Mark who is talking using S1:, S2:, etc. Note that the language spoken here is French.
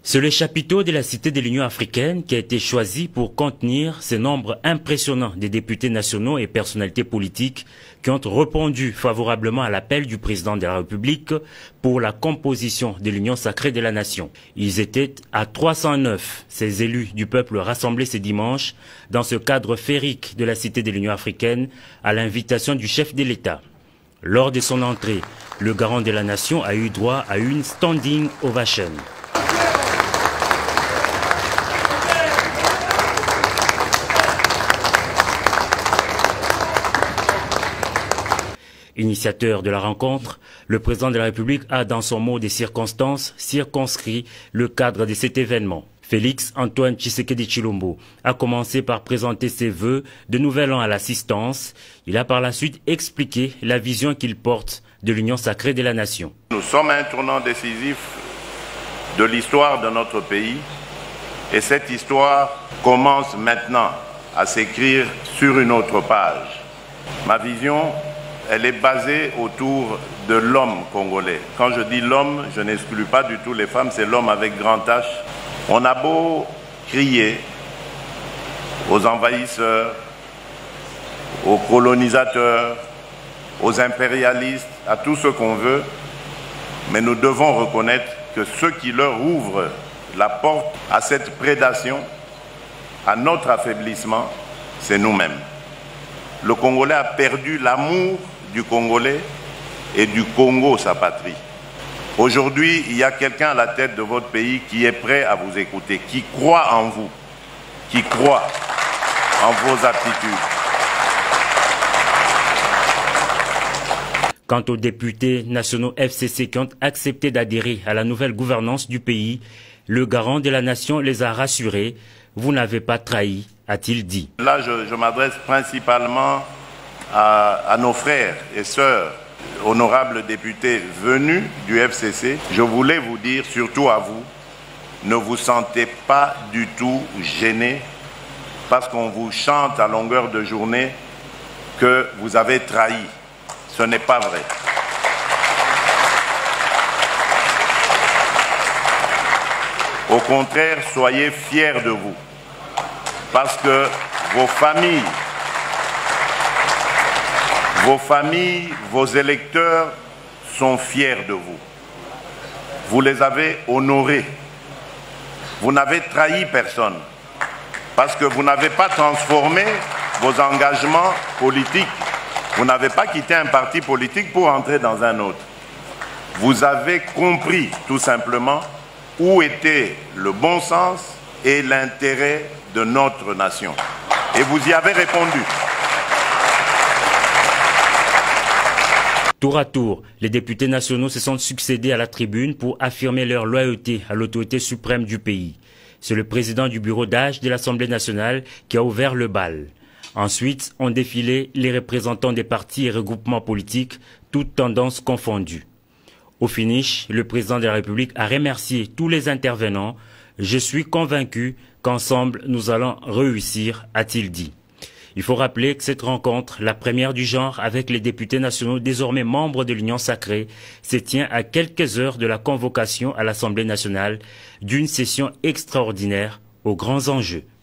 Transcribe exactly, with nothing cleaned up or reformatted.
S1: C'est le chapiteau de la Cité de l'Union africaine qui a été choisi pour contenir ce nombre impressionnant de députés nationaux et personnalités politiques qui ont répondu favorablement à l'appel du président de la République pour la composition de l'Union sacrée de la nation. Ils étaient à trois cent neuf, ces élus du peuple rassemblés ce dimanche dans ce cadre féerique de la Cité de l'Union africaine à l'invitation du chef de l'État. Lors de son entrée, le garant de la nation a eu droit à une standing ovation. Initiateur de la rencontre, le président de la République a, dans son mot des circonstances, circonscrit le cadre de cet événement. Félix Antoine Tshisekedi Tshilombo a commencé par présenter ses vœux de nouvel an à l'assistance. Il a par la suite expliqué la vision qu'il porte de l'Union sacrée de la nation.
S2: Nous sommes à un tournant décisif de l'histoire de notre pays et cette histoire commence maintenant à s'écrire sur une autre page. Ma vision, elle est basée autour de l'homme congolais. Quand je dis l'homme, je n'exclus pas du tout les femmes, c'est l'homme avec grand H. On a beau crier aux envahisseurs, aux colonisateurs, aux impérialistes, à tout ce qu'on veut, mais nous devons reconnaître que ceux qui leur ouvrent la porte à cette prédation, à notre affaiblissement, c'est nous-mêmes. Le Congolais a perdu l'amour du Congolais et du Congo, sa patrie. Aujourd'hui, il y a quelqu'un à la tête de votre pays qui est prêt à vous écouter, qui croit en vous, qui croit en vos aptitudes.
S1: Quant aux députés nationaux F C C qui ont accepté d'adhérer à la nouvelle gouvernance du pays, le garant de la nation les a rassurés. Vous n'avez pas trahi, a-t-il dit.
S2: Là, je, je m'adresse principalement à, à nos frères et sœurs, honorables députés venus du F C C. Je voulais vous dire, surtout à vous, ne vous sentez pas du tout gênés parce qu'on vous chante à longueur de journée que vous avez trahi. Ce n'est pas vrai. Au contraire, soyez fiers de vous. Parce que vos familles, vos familles, vos électeurs sont fiers de vous. Vous les avez honorés. Vous n'avez trahi personne. Parce que vous n'avez pas transformé vos engagements politiques. Vous n'avez pas quitté un parti politique pour entrer dans un autre. Vous avez compris tout simplement où était le bon sens et l'intérêt de notre nation. Et vous y avez répondu.
S1: Tour à tour, les députés nationaux se sont succédés à la tribune pour affirmer leur loyauté à l'autorité suprême du pays. C'est le président du bureau d'âge de l'Assemblée nationale qui a ouvert le bal. Ensuite, ont défilé les représentants des partis et regroupements politiques, toutes tendances confondues. Au finish, le président de la République a remercié tous les intervenants. Je suis convaincu qu'ensemble, nous allons réussir, a-t-il dit. Il faut rappeler que cette rencontre, la première du genre avec les députés nationaux désormais membres de l'Union sacrée, se tient à quelques heures de la convocation à l'Assemblée nationale d'une session extraordinaire aux grands enjeux.